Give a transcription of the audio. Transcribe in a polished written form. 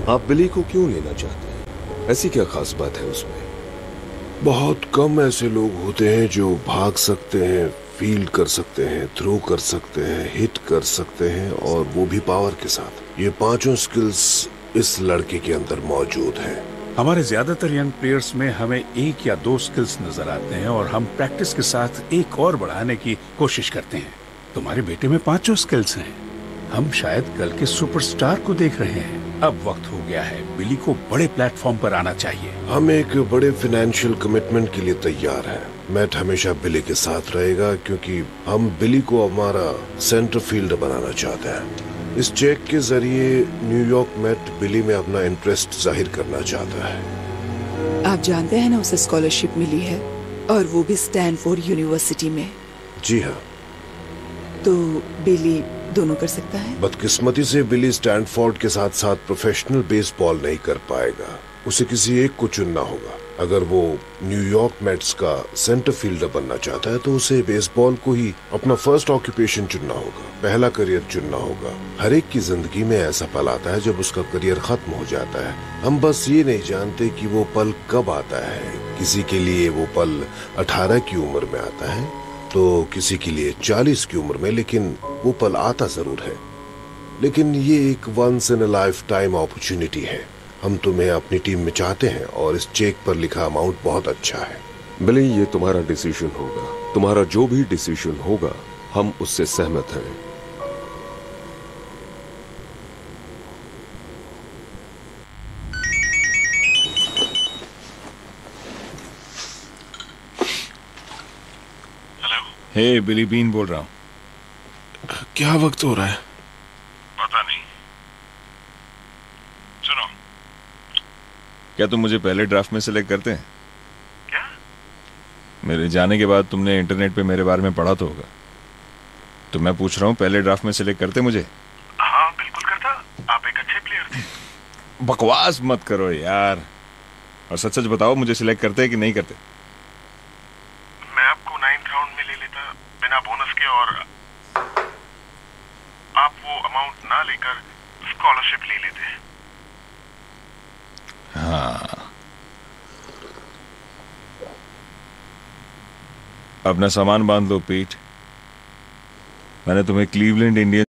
आप बिली को क्यों लेना चाहते हैं? ऐसी क्या खास बात है उसमें? बहुत कम ऐसे लोग होते हैं जो भाग सकते हैं, फील्ड कर सकते हैं, थ्रो कर सकते हैं, हिट कर सकते हैं, और वो भी पावर के साथ। ये पांचों स्किल्स इस लड़के के अंदर मौजूद हैं। हमारे ज्यादातर यंग प्लेयर्स में हमें एक या दो स्किल्स नजर आते हैं और हम प्रैक्टिस के साथ एक और बढ़ाने की कोशिश करते हैं। तुम्हारे बेटे में पांचों स्किल्स हैं। हम शायद कल के सुपरस्टार को देख रहे हैं। अब वक्त हो गया है, बिली को बड़े प्लेटफॉर्म पर आना चाहिए। हम एक बड़े फाइनेंशियल कमिटमेंट के लिए तैयार हैं। मैट हमेशा बिली के साथ रहेगा क्योंकि हम बिली को हमारा सेंटर फील्डर बनाना चाहते हैं। इस चेक के जरिए न्यूयॉर्क मैट बिली में अपना इंटरेस्ट जाहिर करना चाहता है। आप जानते हैं ना, उसे स्कॉलरशिप मिली है और वो भी स्टैनफोर्ड यूनिवर्सिटी में। जी हाँ। तो बिली दोनों कर सकता है। बदकिस्मती से बिली स्टैनफोर्ड के साथ साथ प्रोफेशनल बेसबॉल नहीं कर पाएगा। उसे किसी एक को चुनना होगा। अगर वो न्यूयॉर्क मैट्स का सेंटर फील्डर बनना चाहता है तो उसे बेसबॉल को ही अपना फर्स्ट ऑक्यूपेशन चुनना होगा, पहला करियर चुनना होगा। हर एक की जिंदगी में ऐसा पल आता है जब उसका करियर खत्म हो जाता है। हम बस ये नहीं जानते कि वो पल कब आता है। किसी के लिए वो पल 18 की उम्र में आता है तो किसी के लिए 40 की उम्र में, लेकिन वो पल आता जरूर है। लेकिन ये एक once in a lifetime opportunity है। हम तुम्हें अपनी टीम में चाहते हैं और इस चेक पर लिखा अमाउंट बहुत अच्छा है। बिली, ये तुम्हारा डिसीजन होगा। तुम्हारा जो भी डिसीजन होगा हम उससे सहमत हैं। हे, बिली बीन बोल रहा हूँ। क्या वक्त हो रहा है? पता नहीं। सुनो, क्या तुम मुझे पहले ड्राफ्ट में सिलेक्ट करते हैं? क्या? मेरे जाने के बाद तुमने इंटरनेट पे मेरे बारे में पढ़ा तो होगा, तो मैं पूछ रहा हूँ पहले ड्राफ्ट में सिलेक्ट करते मुझे? हाँ बिल्कुल करता। आप एक अच्छे प्लेयर थे। बकवास मत करो यार, और सच सच बताओ, मुझे सिलेक्ट करते कि नहीं करते? मैं आपको 9th राउंड में ले लेता बिना बोनस के, और आप वो अमाउंट ना लेकर स्कॉलरशिप ले लेते। हाँ, अपना सामान बांध लो पीट। मैंने तुम्हें क्लीवलैंड इंडियंस